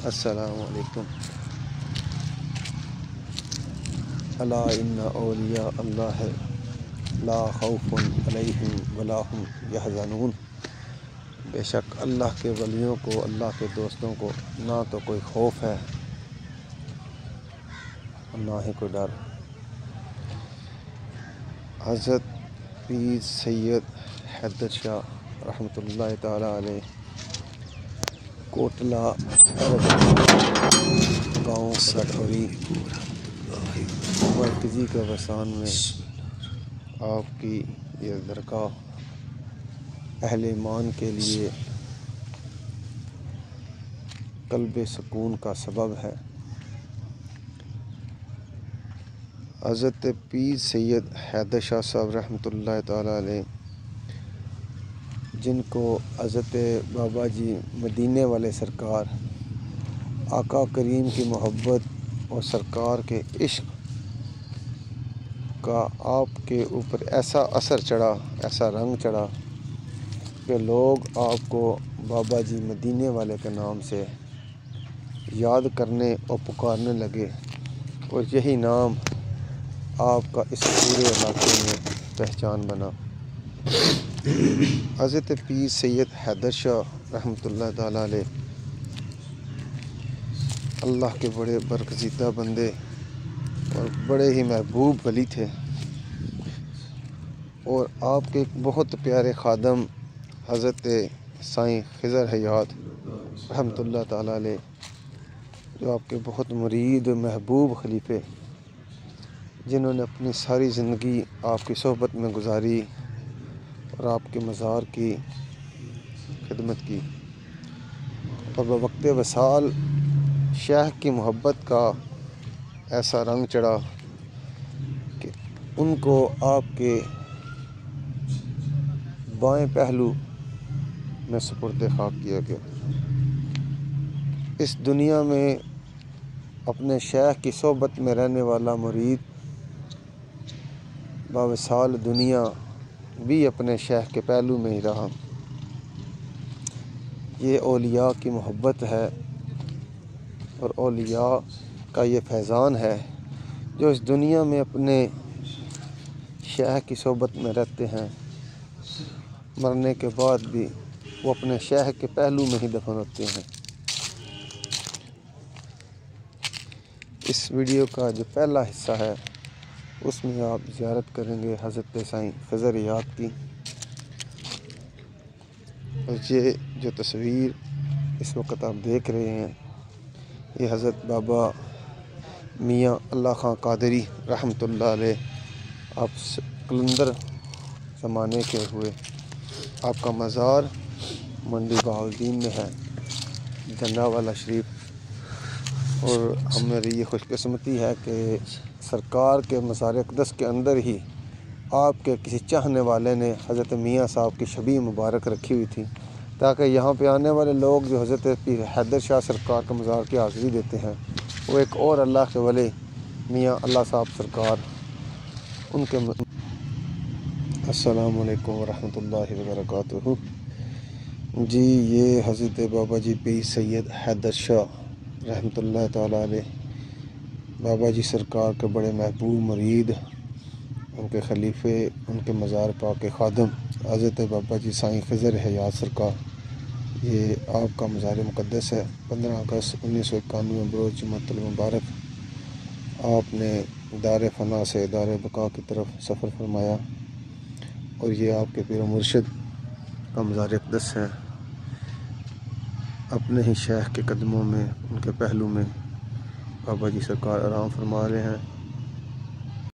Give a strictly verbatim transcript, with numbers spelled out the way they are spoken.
السلام علیکم۔ الا ان اولیاء اللہ لا خوف علیہم ولا هم یحزنون۔ بے شک اللہ کے ولیوں کو، اللہ کے دوستوں کو نہ تو کوئی خوف ہے اور نہ ہی کوئی ڈر۔ حضرت پیر سید حیدر شاہ رحمۃ اللہ تعالیٰ علیہ کوٹلہ گاؤں رٹھوری مرکزی قبرستان میں آپ کی یہ درگاہ اہل ایمان کے لیے قلب سکون کا سبب ہے۔ حضرت پیر سید حیدر شاہ صاحب رحمۃ اللہ تعالیٰ علیہ، جن کو حضرت بابا جی مدینے والے سرکار آقا کریم کی محبت اور سرکار کے عشق کا آپ کے اوپر ایسا اثر چڑھا، ایسا رنگ چڑھا کہ لوگ آپ کو بابا جی مدینے والے کے نام سے یاد کرنے اور پکارنے لگے، اور یہی نام آپ کا اس پورے علاقے میں پہچان بنا۔ حضرت پیر سید حیدر شاہ رحمۃ اللہ تعالیٰ علیہ اللہ کے بڑے برگزیدہ بندے اور بڑے ہی محبوب ولی تھے، اور آپ کے ایک بہت پیارے خادم حضرت سائیں خضر حیات رحمۃ اللہ تعالیٰ علیہ، جو آپ کے بہت مرید و محبوب خلیفے، جنہوں نے اپنی ساری زندگی آپ کی صحبت میں گزاری اور آپ کے مزار کی خدمت کی، اور بوقت وصال شیخ کی محبت کا ایسا رنگ چڑھا کہ ان کو آپ کے بائیں پہلو میں سپرد خاک کیا گیا۔ اس دنیا میں اپنے شیخ کی صحبت میں رہنے والا مرید باوصال دنیا بھی اپنے شیخ کے پہلو میں ہی رہا۔ یہ اولیاء کی محبت ہے اور اولیاء کا یہ فیضان ہے، جو اس دنیا میں اپنے شیخ کی صحبت میں رہتے ہیں، مرنے کے بعد بھی وہ اپنے شیخ کے پہلو میں ہی دفن ہوتے ہیں۔ اس ویڈیو کا جو پہلا حصہ ہے اس میں آپ زیارت کریں گے حضرت سائیں خضر حیات کی، اور یہ جو تصویر اس وقت آپ دیکھ رہے ہیں یہ حضرت بابا میاں اللہ خان قادری رحمۃ اللہ علیہ آپ قلندر زمانے کے ہوئے، آپ کا مزار منڈی بہاؤالدین میں ہے، جنڈاوالا شریف، اور ہماری یہ خوش قسمتی ہے کہ سرکار کے مزار اقدس کے اندر ہی آپ کے کسی چاہنے والے نے حضرت میاں صاحب کی شبیہ مبارک رکھی ہوئی تھی، تاکہ یہاں پہ آنے والے لوگ جو حضرت پیر حیدر شاہ سرکار کے مزار کی حاضری دیتے ہیں، وہ ایک اور اللہ کے ولی میاں اللہ صاحب سرکار ان کے م... السلام علیکم ورحمۃ اللہ وبرکاتہ۔ جی یہ حضرت بابا جی پیر سید حیدر شاہ رحمۃ اللہ تعالیٰ علیہ، بابا جی سرکار کے بڑے محبوب مرید، ان کے خلیفے، ان کے مزار پاک کے خادم حضرت بابا جی سائیں خضر حیات سرکار، یہ آپ کا مزار مقدس ہے۔ پندرہ اگست انیس سو اکانوے بروز جمعۃ المبارک آپ نے دار فنا سے دار بقا کی طرف سفر فرمایا، اور یہ آپ کے پیر و مرشد کا مزار اقدس ہے۔ اپنے ہی شیخ کے قدموں میں، ان کے پہلو میں بابا جی سرکار آرام فرما رہے ہیں۔